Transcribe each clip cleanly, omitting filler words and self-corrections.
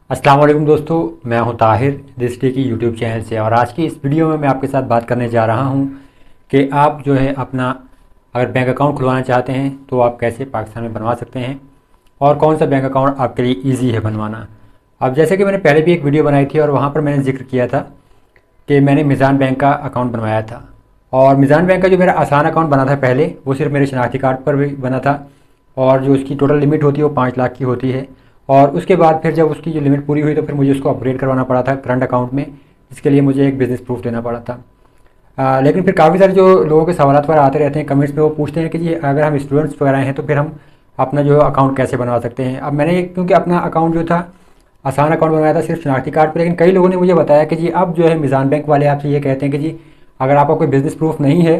अस्सलाम वालेकुम दोस्तों, मैं हूं ताहिर दिस्टी की यूट्यूब चैनल से। और आज की इस वीडियो में मैं आपके साथ बात करने जा रहा हूं कि आप जो है अपना अगर बैंक अकाउंट खुलवाना चाहते हैं तो आप कैसे पाकिस्तान में बनवा सकते हैं और कौन सा बैंक अकाउंट आपके लिए ईजी है बनवाना। अब जैसे कि मैंने पहले भी एक वीडियो बनाई थी और वहाँ पर मैंने जिक्र किया था कि मैंने मिज़ान बैंक का अकाउंट बनवाया था। और मिज़ान बैंक का जो मेरा आसान अकाउंट बना था पहले, वो सिर्फ मेरे शनाख्ती कार्ड पर भी बना था और जो उसकी टोटल लिमिट होती है वो 5 लाख की होती है। और उसके बाद फिर जब उसकी जो लिमिट पूरी हुई तो फिर मुझे उसको अपग्रेड करवाना पड़ा था करंट अकाउंट में, जिसके लिए मुझे एक बिज़नेस प्रूफ देना पड़ा था। लेकिन फिर काफ़ी सारे जो लोगों के सवालात पर आते रहते हैं कमेंट्स में, वो पूछते हैं कि जी अगर हम स्टूडेंट्स वगैरह हैं तो फिर हम अपना जो अकाउंट कैसे बनवा सकते हैं। अब मैंने क्योंकि अपना अकाउंट जो था आसान अकाउंट बनवाया था सिर्फ शनाख्ती कार्ड पर, लेकिन कई लोगों ने मुझे बताया कि जी अब जो है मिज़ान बैंक वाले आपसे ये कहते हैं कि जी अगर आपका कोई बिज़नेस प्रूफ नहीं है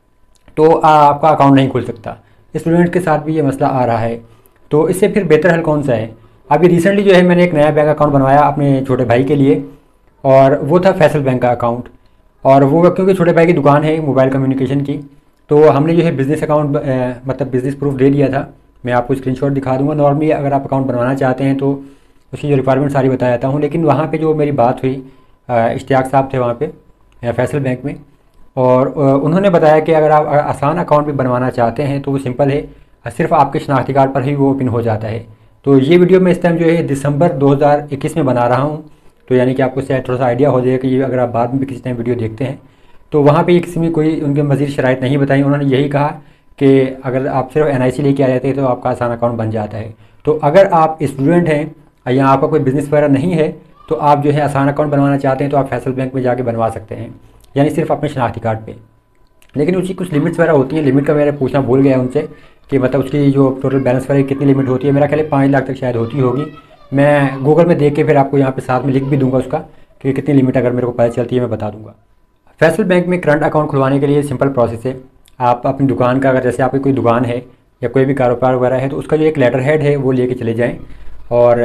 तो आपका अकाउंट नहीं खुल सकता। स्टूडेंट के साथ भी ये मसला आ रहा है, तो इससे फिर बेहतर हल कौन सा है। अभी रिसेंटली जो है मैंने एक नया बैंक अकाउंट बनवाया अपने छोटे भाई के लिए, और वो था फैसल बैंक का अकाउंट। और वो क्योंकि छोटे भाई की दुकान है मोबाइल कम्युनिकेशन की, तो हमने जो है बिज़नेस अकाउंट मतलब बिज़नेस प्रूफ दे दिया था। मैं आपको स्क्रीनशॉट दिखा दूंगा। नॉर्मली अगर आप अकाउंट बनवाना चाहते हैं तो उसकी जो रिक्वायरमेंट सारी बता देता हूँ। लेकिन वहाँ पे जो मेरी बात हुई, इश्तियाक साहब थे वहाँ पे फैसल बैंक में, और उन्होंने बताया कि अगर आप आसान अकाउंट भी बनवाना चाहते हैं तो वो सिंपल है, सिर्फ आपके शनाख्ती कार्ड पर ही वो ओपन हो जाता है। तो ये वीडियो मैं इस टाइम जो है दिसंबर 2021 में बना रहा हूँ, तो यानी कि आपको शायद थोड़ा सा आइडिया हो जाएगा कि ये अगर आप बाद में भी किसी टाइम वीडियो देखते हैं तो वहाँ पे किसी में कोई उनके मज़ीद शराइत नहीं बताई। उन्होंने यही कहा कि अगर आप सिर्फ NIC लेके आ जाते हैं तो आपका आसान अकाउंट बन जाता है। तो अगर आप स्टूडेंट हैं या आपका कोई बिज़नेस वगैरह नहीं है तो आप जो है आसान अकाउंट बनवाना चाहते हैं तो आप फैसल बैंक में जाके बनवा सकते हैं, यानी सिर्फ अपने शनाख्ती कार्ड पे। लेकिन उसकी कुछ लिमिट्स वगैरह होती हैं। लिमिट का मैंने पूछना भूल गया उनसे कि मतलब उसकी जो टोटल बैलेंस वगैरह कितनी लिमिट होती है। मेरा ख्याल है 5 लाख तक शायद होती होगी। मैं गूगल में देख के फिर आपको यहाँ पे साथ में लिख भी दूंगा उसका कि कितनी लिमिट अगर मेरे को पता चलती है मैं बता दूंगा। फैसल बैंक में करंट अकाउंट खुलवाने के लिए सिंपल प्रोसेस है। आप अपनी दुकान का, अगर जैसे आपकी कोई दुकान है या कोई भी कारोबार वगैरह है, तो उसका जो एक लेटर हेड है वो लेके चले जाएँ। और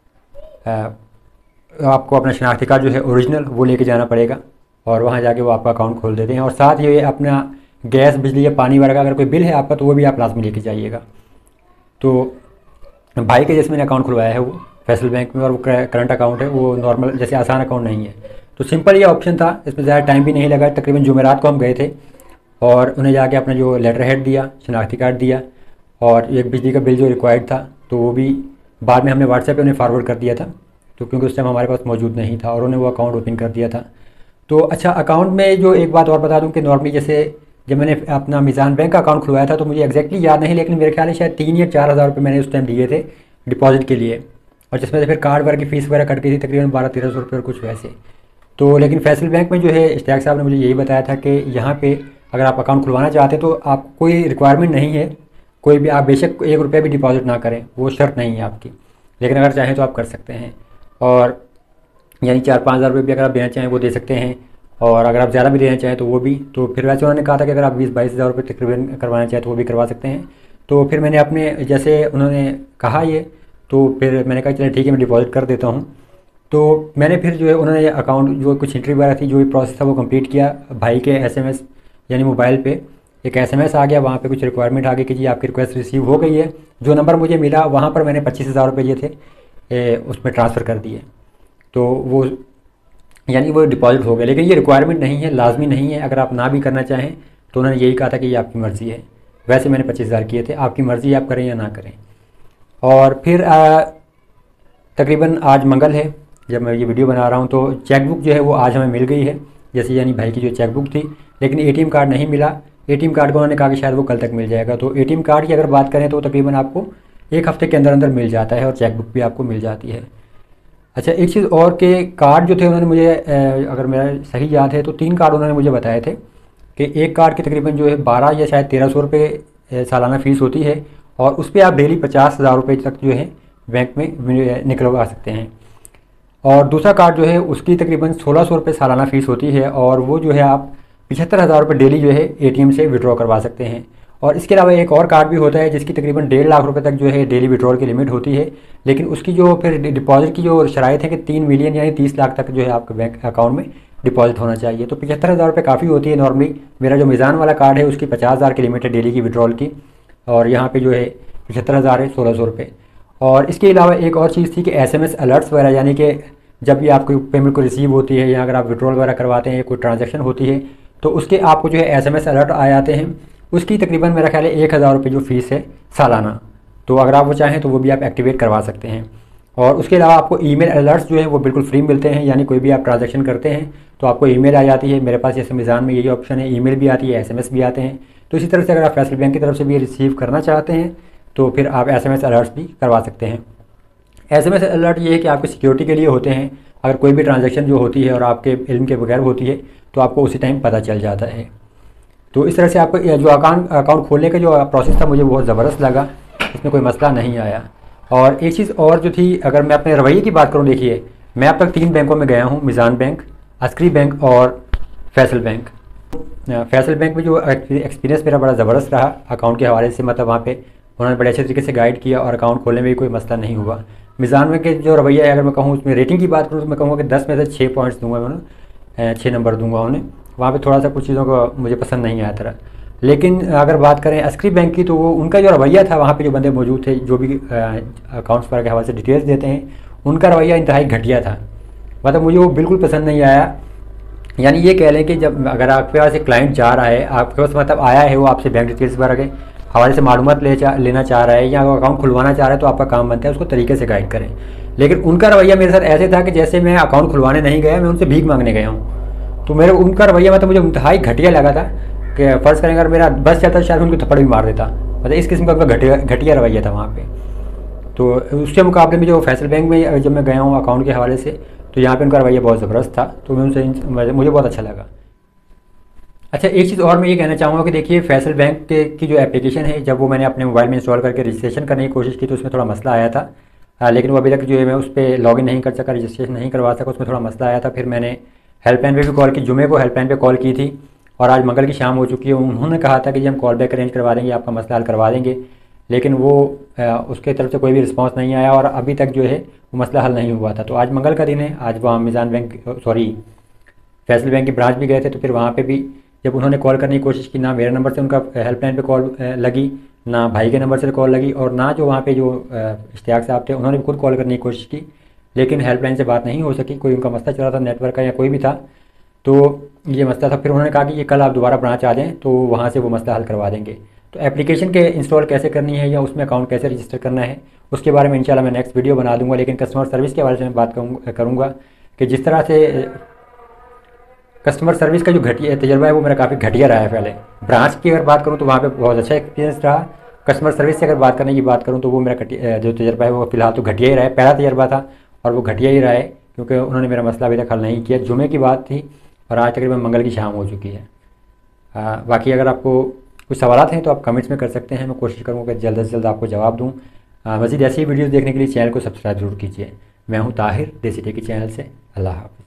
आपको अपना शनाख्ती कार्ड जो है ओरिजिनल वो लेके जाना पड़ेगा, और वहाँ जाके वो आपका अकाउंट खोल देते हैं। और साथ ये अपना गैस बिजली या पानी वगैरह का अगर कोई बिल है आपका तो वो भी आप लाजमी लेके जाइएगा। तो भाई के जैसे मैंने अकाउंट खुलवाया है वो फैसल बैंक में, और वो करंट अकाउंट है, वो नॉर्मल जैसे आसान अकाउंट नहीं है। तो सिंपल ये ऑप्शन था, इसमें ज़्यादा टाइम भी नहीं लगा। तकरीबन जुमेरात को हम गए थे और उन्हें जाके अपना जो लेटर हेड दिया, शनाख्ती कार्ड दिया, और एक बिजली का बिल जो रिक्वायर्ड था तो वो भी बाद में हमने व्हाट्सएप पे उन्हें फॉरवर्ड कर दिया था, तो क्योंकि उस टाइम हमारे पास मौजूद नहीं था, और उन्होंने वो अकाउंट ओपन कर दिया था। तो अच्छा, अकाउंट में जो एक बात और बता दूं कि नॉर्मली जैसे जब मैंने अपना मिज़ान बैंक का अकाउंट खुलवाया था तो मुझे एग्जैक्टली याद नहीं, लेकिन मेरे ख्याल है शायद 3 या 4 हज़ार रुपये मैंने उस टाइम दिए थे डिपॉजिट के लिए, और जिसमें से फिर कार्ड वगैरह की फ़ीस वगैरह कट गई थी तकरीबन 1200-1300 रुपये और कुछ वैसे। तो लेकिन फैसल बैंक में जो है इश्तियाक साहब ने मुझे यही बताया था कि यहाँ पे अगर आप अकाउंट खुलवाना चाहते हैं तो आप कोई रिक्वायरमेंट नहीं है, कोई भी आप बेशक 1 रुपया भी डिपॉजिट ना करें, वो शर्त नहीं है आपकी, लेकिन अगर चाहें तो आप कर सकते हैं। और यानी 4-5 हज़ार रुपये भी अगर आप देना चाहें वो दे सकते हैं, और अगर आप ज़्यादा भी देना चाहें तो वो भी। तो फिर वैसे उन्होंने कहा था कि अगर आप 20-22 हज़ार रुपये तकरीबन करवाना चाहें तो वो भी करवा सकते हैं। तो फिर मैंने अपने जैसे उन्होंने कहा ये, तो फिर मैंने कहा चलिए ठीक है मैं डिपॉजिट कर देता हूँ। तो मैंने फिर जो है उन्होंने अकाउंट जो कुछ एंट्री वगैरह थी, जो भी प्रोसेस था वो कंप्लीट किया। भाई के SMS यानी मोबाइल पे एक SMS आ गया, वहाँ पे कुछ रिक्वायरमेंट आ गई कि जी आपकी रिक्वेस्ट रिसीव हो गई है। जो नंबर मुझे मिला वहाँ पर मैंने 25 हज़ार रुपये जो थे उसमें ट्रांसफ़र कर दिए, तो वो यानी वो डिपॉजिट हो गया। लेकिन ये रिक्वायरमेंट नहीं है, लाजमी नहीं है। अगर आप ना भी करना चाहें तो उन्होंने यही कहा था कि ये आपकी मर्ज़ी है। वैसे मैंने 25 हज़ार किए थे, आपकी मर्ज़ी आप करें या ना करें। और फिर तकरीबन आज मंगल है जब मैं ये वीडियो बना रहा हूँ, तो चेकबुक जो है वो आज हमें मिल गई है, जैसे यानी भाई की जो चेकबुक थी। लेकिन ATM कार्ड नहीं मिला। ATM कार्ड को उन्होंने कहा कि शायद वो कल तक मिल जाएगा। तो ATM कार्ड की अगर बात करें तो तकरीबन आपको 1 हफ़्ते के अंदर अंदर मिल जाता है, और चेकबुक भी आपको मिल जाती है। अच्छा, एक चीज़ और के कार्ड जो थे उन्होंने मुझे अगर मेरा सही याद है तो 3 कार्ड उन्होंने मुझे बताए थे कि एक कार्ड की तकरीबन जो है 12 या शायद 1300 रुपये सालाना फ़ीस होती है, और उस पर आप डेली 50 हज़ार रुपये तक जो है बैंक में निकलवा सकते हैं। और दूसरा कार्ड जो है उसकी तकरीबन 1600 रुपये सालाना फ़ीस होती है, और वो जो है आप 75 हज़ार रुपये डेली जो है ATM से विड्रॉ करवा सकते हैं। और इसके अलावा एक और कार्ड भी होता है जिसकी तकरीबन 1.5 लाख रुपए तक जो है डेली विड्रॉल की लिमिट होती है, लेकिन उसकी जो फिर डिपॉजिट की जो शराइत है कि 3 मिलियन यानी 30 लाख तक जो है आपके बैंक अकाउंट में डिपॉजिट होना चाहिए। तो 75 हज़ार रुपये काफ़ी होती है नॉर्मली। मेरा जो मिज़ान वाला कार्ड है उसकी 50 हज़ार की लिमिट है डेली की विड्रॉल की, और यहाँ पे जो है 75 हज़ार है 1600 रुपये। और इसके अलावा एक और चीज़ थी कि SMS अलर्ट्स वगैरह, यानी कि जब भी आपको पेमेंट को रिसीव होती है या अगर आप विड्रॉल वगैरह करवाते हैं, कोई ट्रांजैक्शन होती है, तो उसके आपको जो है SMS अलर्ट आ जाते हैं। उसकी तकरीबन मेरा ख्याल है 1000 रुपये जो फ़ीस है सालाना। तो अगर आप वो चाहें तो वो भी आप एक्टिवेट करवा सकते हैं। और उसके अलावा आपको ईमेल अलर्ट्स जो है वो बिल्कुल फ्री मिलते हैं, यानी कोई भी आप ट्रांजैक्शन करते हैं तो आपको ईमेल आ जाती है। मेरे पास जैसे मीज़ान में यही ऑप्शन है, ईमेल भी आती है, SMS भी आते हैं। तो इसी तरह से अगर आप फैसल बैंक की तरफ से भी रिसीव करना चाहते हैं तो फिर आप SMS अलर्ट्स भी करवा सकते हैं। SMS अलर्ट ये है कि आपकी सिक्योरिटी के लिए होते हैं। अगर कोई भी ट्रांजैक्शन जो होती है और आपके इल्म के बगैर होती है तो आपको उसी टाइम पता चल जाता है। तो इस तरह से आपको जो अकाउंट खोलने का जो प्रोसेस था मुझे बहुत ज़बरदस्त लगा, इसमें कोई मसला नहीं आया। और एक चीज़ और जो थी, अगर मैं अपने रवैये की बात करूँ, देखिए मैं अब तक 3 बैंकों में गया हूँ, मीज़ान बैंक, अस्करी बैंक और फैसल बैंक। फैसल बैंक में जो एक्सपीरियंस मेरा बड़ा ज़बरदस्त रहा अकाउंट के हवाले से, मतलब वहाँ पे उन्होंने बड़े अच्छे तरीके से गाइड किया और अकाउंट खोलने में भी कोई मसला नहीं हुआ। मीज़ान में के जो रवैया है, अगर मैं कहूँ उसमें रेटिंग की बात करूँ तो मैं कहूँगा कि 10 में से 6 पॉइंट्स दूंगा मैं, 6 नंबर दूंगा उन्हें। वहाँ पे थोड़ा सा कुछ चीज़ों को मुझे पसंद नहीं आया था। लेकिन अगर बात करें अस्करी बैंक की, तो वो उनका जो रवैया था, वहाँ पे जो बंदे मौजूद थे जो भी अकाउंट्स पर के हवाले से डिटेल्स देते हैं, उनका रवैया इंतहाई घटिया था। मतलब मुझे वो बिल्कुल पसंद नहीं आया। यानी ये कह लें कि जब अगर आपके पास एक क्लाइंट जा रहा है, आपके पास मतलब आया है, वो आपसे बैंक डिटेल्स वगैरह के हवाले से मालूमात लेना चाह रहा है या अकाउंट खुलवाना चाह रहा है, तो आपका काम बनता है उसको तरीके से गाइड करें। लेकिन उनका रवैया मेरे साथ ऐसे था कि जैसे मैं अकाउंट खुलवाने नहीं गया, मैं उनसे भीख मांगने गया हूँ। तो मेरे उनका रवैया मतलब मुझे इंतहाई घटिया लगा था कि फ़र्ज़ करें अगर मेरा बस चलता शायद उनको थप्पड़ भी मार देता। मतलब इस किस्म का उनका घटिया रवैया था वहाँ पे। तो उसके मुकाबले में जो फैसल बैंक में जब मैं गया हूँ अकाउंट के हवाले से, तो यहाँ पे उनका रवैया बहुत ज़बरदस्त था। तो मैं उनसे मुझे बहुत अच्छा लगा। अच्छा, एक चीज़ और मैं ये कहना चाहूँगा कि देखिए फैसल बैंक की जो एप्लीकेशन है, जब वो मैंने अपने मोबाइल में इंस्टॉल करके रजिस्ट्रेशन करने की कोशिश की तो उसमें थोड़ा मसला आया था। लेकिन वो अभी तक जो है मैं उस पर लॉगिन नहीं कर सका, रजिस्ट्रेशन नहीं करवा सका, उसमें थोड़ा मसला आया था। फिर मैंने हेल्पलाइन पे भी कॉल की, जुमे को हेल्पलाइन पे कॉल की थी और आज मंगल की शाम हो चुकी है। उन्होंने कहा था कि जी हम कॉल बैक अरेंज करवा देंगे, आपका मसला हल करवा देंगे, लेकिन वो उसके तरफ से कोई भी रिस्पांस नहीं आया और अभी तक जो है वो मसला हल नहीं हुआ था। तो आज मंगल का दिन है, आज वहाँ मीज़ान बैंक फैसल बैंक की ब्रांच भी गए थे। तो फिर वहाँ पे भी जब उन्होंने कॉल करने की कोशिश की, ना मेरे नंबर से उनका हेल्पलाइन पे कॉल लगी, ना भाई के नंबर से कॉल लगी, और ना जो वहाँ पे जो इश्तियाक साहब थे उन्होंने भी खुद कॉल करने की कोशिश की, लेकिन हेल्पलाइन से बात नहीं हो सकी। कोई उनका मसला चल रहा था नेटवर्क का या कोई भी था, तो ये मसला था। फिर उन्होंने कहा कि ये कल आप दोबारा ब्रांच आ जाएँ तो वहाँ से वो मसला हल करवा देंगे। तो एप्लीकेशन के इंस्टॉल कैसे करनी है या उसमें अकाउंट कैसे रजिस्टर करना है उसके बारे में इंशाल्लाह मैं नेक्स्ट वीडियो बना दूंगा। लेकिन कस्टमर सर्विस के बारे में बात करूँगा कि जिस तरह से कस्टमर सर्विस का जो घटिया तजर्बा है वो मेरा काफ़ी घटिया रहा है। पहले ब्रांच की अगर बात करूँ तो वहाँ पे बहुत अच्छा एक्सपीरियंस रहा। कस्टमर सर्विस से अगर बात करने की बात करूँ तो वो मेरा जो तजर्बा है वो फ़िलहाल तो घटिया ही रहा है। पहला तजर्बा था और वो घटिया ही रहा है क्योंकि उन्होंने मेरा मसला अभी तक हल नहीं किया। जुमे की बात थी और आज तकरीबन मंगल की शाम हो चुकी है। बाकी अगर आपको कुछ सवाल हैं तो आप कमेंट्स में कर सकते हैं, मैं कोशिश करूँगा कि जल्द से जल्द आपको जवाब दूँ। मज़ीद ऐसी वीडियोज़ देखने के लिए चैनल को सब्सक्राइब जरूर कीजिए। मैं हूँ ताहिर, देसी टेकी चैनल से। अल्लाह हाफ़िज़।